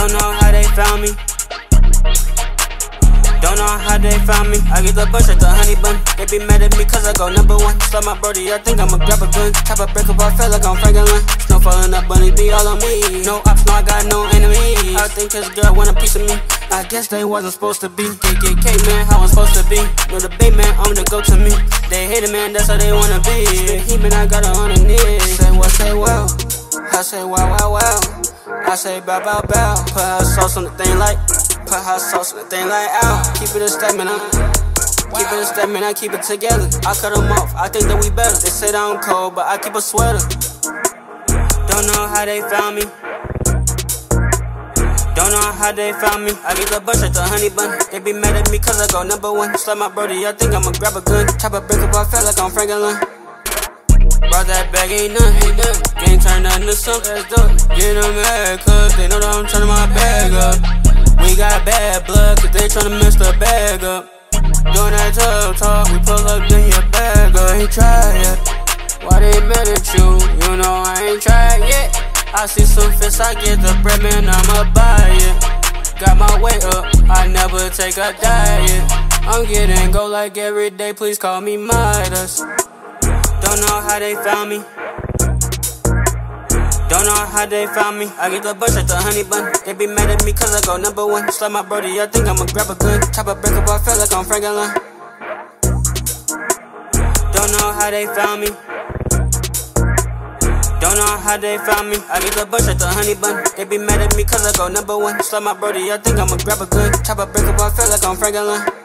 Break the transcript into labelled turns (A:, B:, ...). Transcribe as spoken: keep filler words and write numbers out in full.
A: Don't know how they found me. Don't know how they found me. I get the bush at the honey bun. They be mad at me cause I go number one. Slap my brody, I think I'ma grab a gun. Chop a break up, I feel like I'm Franklin. Snow falling up, bunny be all on me. No ops, no, I got no enemies. I think his girl want a piece of me. I guess they wasn't supposed to be. K K K man, how I'm supposed to be. No, the big man, I'm the go to me. They hate it, man, that's how they wanna be. He man, I got her on her knees. Say what, say well. I say wow, wow, wow. I say bow, bow, bow. Put her sauce on the thing like. Put hot sauce on the thing like ow. Keep it a stamina. Keep it a stamina, keep it together. I cut them off, I think that we better. They say that I'm cold, but I keep a sweater. Don't know how they found me. Don't know how they found me. I get the bush at the honey bun. They be mad at me cause I go number one. Slap my brody, I think I'ma grab a gun. Chop a break up, I feel like I'm Franklin. Brought that bag, ain't nothing. Game turn nothing to something. Let's do it. Get them mad cause they know that I'm turning my bag up. We got bad blood, cause they tryna mess the bag up. Doing that tough talk, we pull up, then your bag up. Ain't tried yet. Why they mad at you? You know I ain't tried yet. I see some fists, I get the bread, man, I'ma buy it. Got my weight up, I never take a diet. I'm getting gold like every day, please call me Midas. Don't know how they found me. Don't know how they found me. I get the bush at the honey bun. They be mad at me cause I go number one. Slap my brody, I think I'ma grab a gun. Chop a break up, I feel like I'm Franklin. Don't know how they found me. Don't know how they found me. I get the bush at the honey bun. They be mad at me cause I go number one. Slap my brody, I think I'ma grab a gun. Chop a break up, I feel like I'm Franklin.